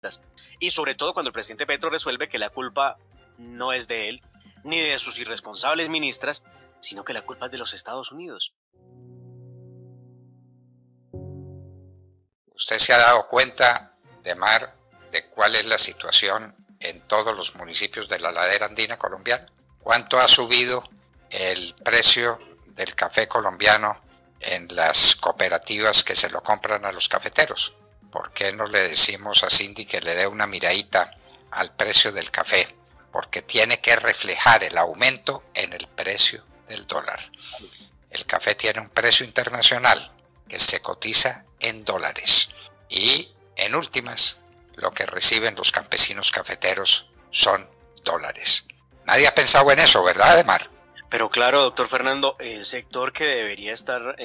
Y sobre todo cuando el presidente Petro resuelve que la culpa no es de él, ni de sus irresponsables ministras, sino que la culpa es de los Estados Unidos. ¿Usted se ha dado cuenta, Demar, de cuál es la situación en todos los municipios de la ladera andina colombiana? ¿Cuánto ha subido el precio del café colombiano en las cooperativas que se lo compran a los cafeteros? ¿Por qué no le decimos a Cindy que le dé una miradita al precio del café? Porque tiene que reflejar el aumento en el precio del dólar. El café tiene un precio internacional que se cotiza en dólares. Y en últimas, lo que reciben los campesinos cafeteros son dólares. Nadie ha pensado en eso, ¿verdad, Ademar? Pero claro, doctor Fernando, el sector que debería estar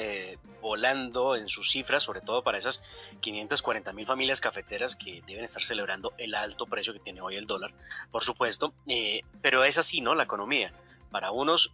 volando en sus cifras, sobre todo para esas 540.000 familias cafeteras que deben estar celebrando el alto precio que tiene hoy el dólar, por supuesto, pero es así, ¿no? La economía. Para unos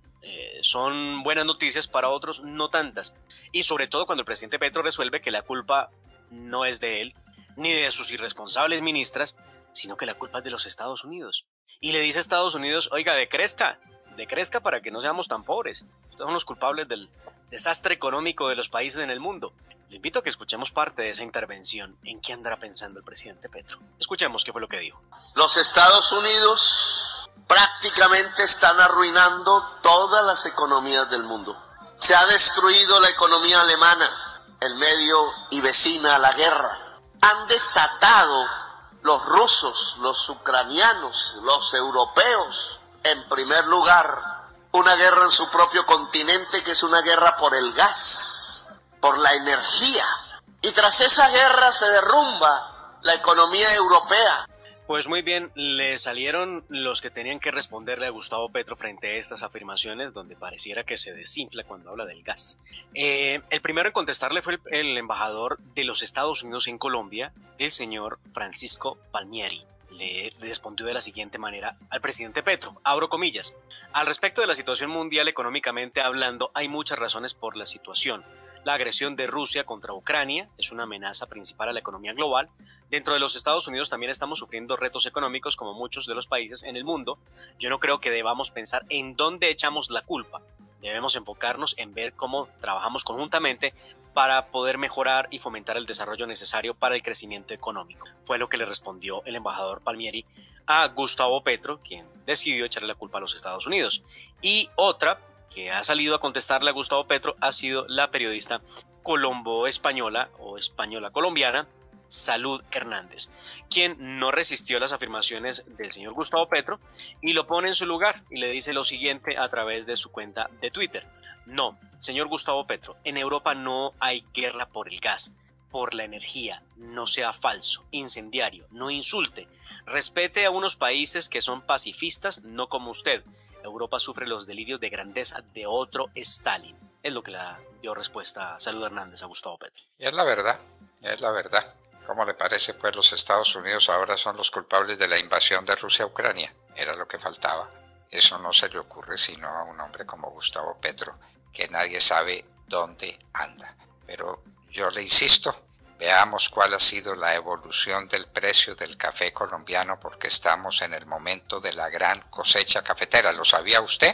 son buenas noticias, para otros no tantas. Y sobre todo cuando el presidente Petro resuelve que la culpa no es de él, ni de sus irresponsables ministras, sino que la culpa es de los Estados Unidos. Y le dice a Estados Unidos, oiga, decrezca para que no seamos tan pobres. Ustedes son los culpables del desastre económico de los países en el mundo. Le invito a que escuchemos parte de esa intervención. ¿En qué andará pensando el presidente Petro? Escuchemos qué fue lo que dijo. Los Estados Unidos prácticamente están arruinando todas las economías del mundo. Se ha destruido la economía alemana, el medio y vecina a la guerra. Han desatado los rusos, los ucranianos, los europeos, en primer lugar, una guerra en su propio continente, que es una guerra por el gas, por la energía. Y tras esa guerra se derrumba la economía europea. Pues muy bien, le salieron los que tenían que responderle a Gustavo Petro frente a estas afirmaciones, donde pareciera que se desinfla cuando habla del gas. El primero en contestarle fue el embajador de los Estados Unidos en Colombia, el señor Francisco Palmieri. Le respondió de la siguiente manera al presidente Petro, abro comillas: al respecto de la situación mundial económicamente hablando, hay muchas razones por la situación. La agresión de Rusia contra Ucrania es una amenaza principal a la economía global. Dentro de los Estados Unidos también estamos sufriendo retos económicos como muchos de los países en el mundo. Yo no creo que debamos pensar en dónde echamos la culpa. Debemos enfocarnos en ver cómo trabajamos conjuntamente para poder mejorar y fomentar el desarrollo necesario para el crecimiento económico. Fue lo que le respondió el embajador Palmieri a Gustavo Petro, quien decidió echarle la culpa a los Estados Unidos. Y otra que ha salido a contestarle a Gustavo Petro ha sido la periodista colombo-española o española-colombiana Salud Hernández, quien no resistió las afirmaciones del señor Gustavo Petro y lo pone en su lugar y le dice lo siguiente a través de su cuenta de Twitter: no, señor Gustavo Petro, en Europa no hay guerra por el gas, por la energía, no sea falso, incendiario, no insulte, respete a unos países que son pacifistas, no como usted. Europa sufre los delirios de grandeza de otro Stalin. Es lo que le dio respuesta a Salud Hernández a Gustavo Petro. Y es la verdad, es la verdad. ¿Cómo le parece? Pues los Estados Unidos ahora son los culpables de la invasión de Rusia a Ucrania. Era lo que faltaba. Eso no se le ocurre sino a un hombre como Gustavo Petro, que nadie sabe dónde anda. Pero yo le insisto, veamos cuál ha sido la evolución del precio del café colombiano, porque estamos en el momento de la gran cosecha cafetera. ¿Lo sabía usted?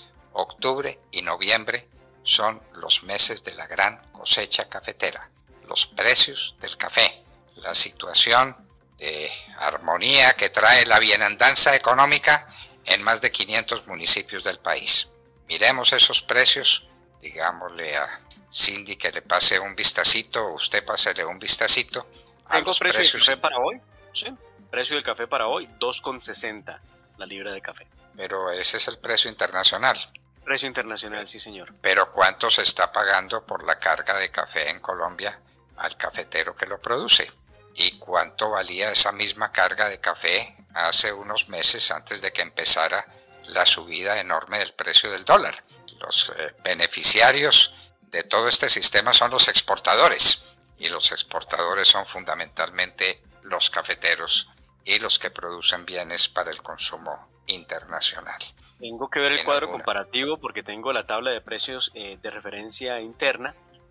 Octubre y noviembre son los meses de la gran cosecha cafetera. Los precios del café, la situación de armonía que trae la bienandanza económica en más de 500 municipios del país. Miremos esos precios, digámosle a Cindy que le pase un vistacito, usted pásele un vistacito a ¿Tengo los precio precios. del café para hoy? Sí, precio del café para hoy, 2,60 la libra de café. Pero ese es el precio internacional. Precio internacional, sí señor. Pero ¿cuánto se está pagando por la carga de café en Colombia al cafetero que lo produce? ¿Y cuánto valía esa misma carga de café hace unos meses antes de que empezara la subida enorme del precio del dólar? Los beneficiarios de todo este sistema son los exportadores, y los exportadores son fundamentalmente los cafeteros y los que producen bienes para el consumo internacional. Tengo que ver el cuadro comparativo porque tengo la tabla de precios de referencia interna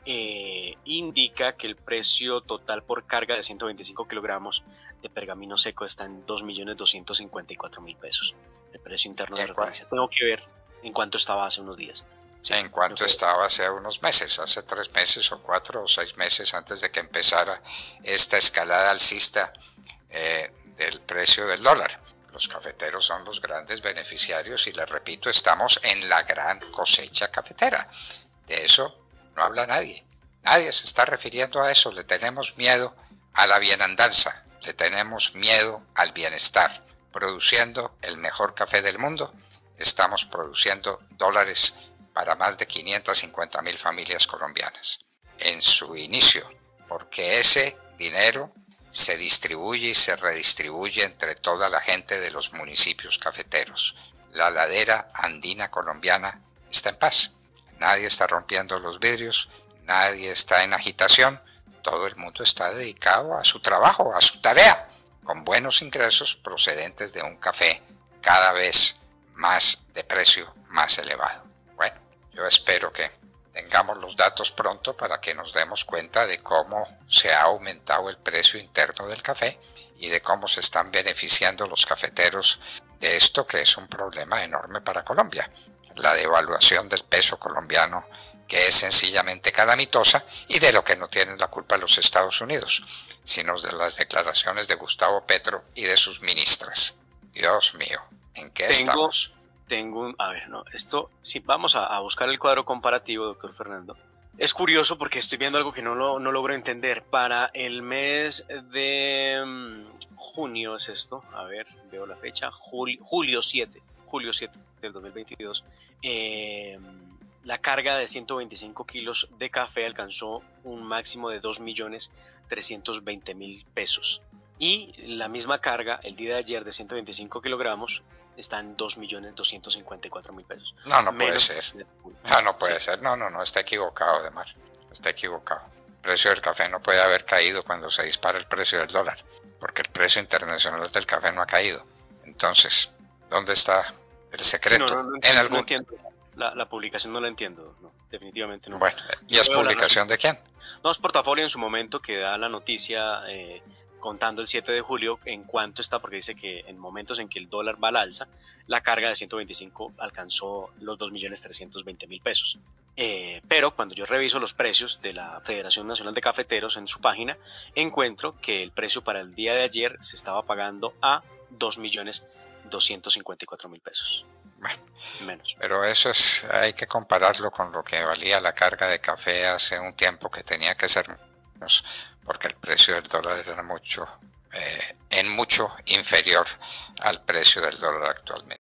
indica que el precio total por carga de 125 kilogramos de pergamino seco está en 2.254.000 pesos. El precio interno de referencia. Tengo que ver en cuánto estaba hace unos días. Sí, en cuánto estaba hace unos meses, hace 3 meses o 4 o 6 meses antes de que empezara esta escalada alcista del precio del dólar. Los cafeteros son los grandes beneficiarios y les repito, estamos en la gran cosecha cafetera. De eso no habla nadie. Nadie se está refiriendo a eso. Le tenemos miedo a la bienandanza, le tenemos miedo al bienestar. Produciendo el mejor café del mundo, estamos produciendo dólares para más de 550.000 familias colombianas en su inicio, porque ese dinero se distribuye y se redistribuye entre toda la gente de los municipios cafeteros. La ladera andina colombiana está en paz. Nadie está rompiendo los vidrios, nadie está en agitación, todo el mundo está dedicado a su trabajo, a su tarea, con buenos ingresos procedentes de un café cada vez más de precio más elevado. Bueno, yo espero que tengamos los datos pronto para que nos demos cuenta de cómo se ha aumentado el precio interno del café y de cómo se están beneficiando los cafeteros de esto, que es un problema enorme para Colombia. La devaluación del peso colombiano, que es sencillamente calamitosa, y de lo que no tienen la culpa los Estados Unidos, sino de las declaraciones de Gustavo Petro y de sus ministras. Dios mío, ¿en qué estamos? Si vamos a buscar el cuadro comparativo, doctor Fernando. Es curioso porque estoy viendo algo que no logro entender. Para el mes de junio es esto, a ver, veo la fecha, julio 7 del 2022, la carga de 125 kilos de café alcanzó un máximo de 2.320.000 pesos. Y la misma carga, el día de ayer, de 125 kilogramos, está en 2.254.000 pesos. No puede ser. No puede ser. No, está equivocado, Demar. Está equivocado. El precio del café no puede haber caído cuando se dispara el precio del dólar, porque el precio internacional del café no ha caído. Entonces, ¿dónde está el secreto? Sí, no entiendo. La publicación no la entiendo. No, definitivamente no. Bueno, ¿y es publicación de quién? No, es Portafolio en su momento que da la noticia contando el 7 de julio en cuánto está, porque dice que en momentos en que el dólar va al alza, la carga de 125 alcanzó los 2.320.000 pesos. Pero cuando yo reviso los precios de la Federación Nacional de Cafeteros en su página, encuentro que el precio para el día de ayer se estaba pagando a 2.254.000 pesos. Bueno, menos. Pero eso hay que compararlo con lo que valía la carga de café hace un tiempo, que tenía que ser menos, porque el precio del dólar era mucho inferior al precio del dólar actualmente.